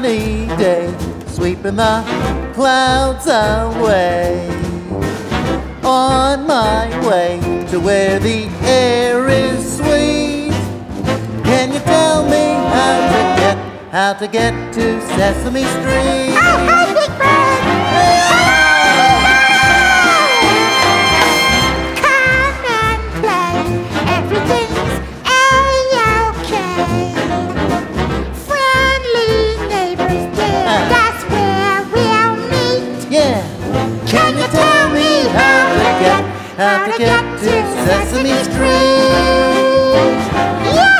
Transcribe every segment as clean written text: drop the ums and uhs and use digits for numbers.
sunny day, sweeping the clouds away. On my way to where the air is sweet. Can you tell me how to get to Sesame Street? Oh, hey, Big Bird! Come and play, everything's A-okay. Friendly neighbors, dear, that's where we'll meet. Yeah. Can you tell me how to get to Sesame Street? Yay!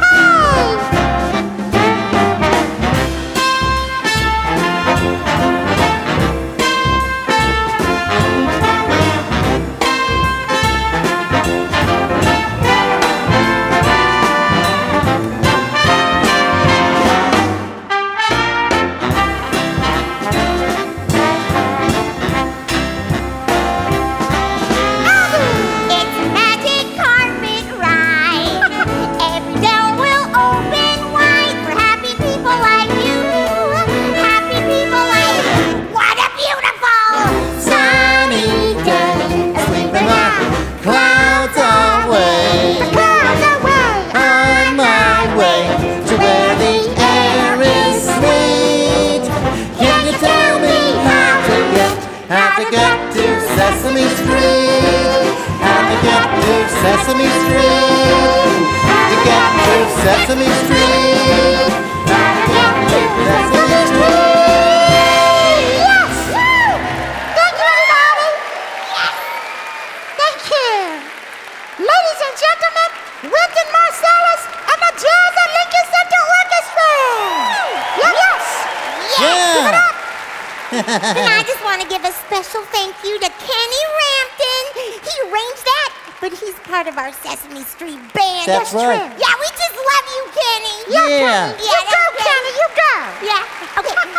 Sesame Street, how to get to Sesame Street, to get to Sesame Street, how to get to Sesame Street. Yes! Thank you, everybody! Yes! Thank you! Ladies and gentlemen, Wynton Marsalis and the Jazz at Lincoln Center Orchestra! Yes! Yeah! Give it up! And I just want to give a special thank you to Kenny Rampton. He arranged that, but he's part of our Sesame Street band. That's right. True. Yeah, we just love you, Kenny. Yeah. You go, Kenny, you go. Yeah. Okay.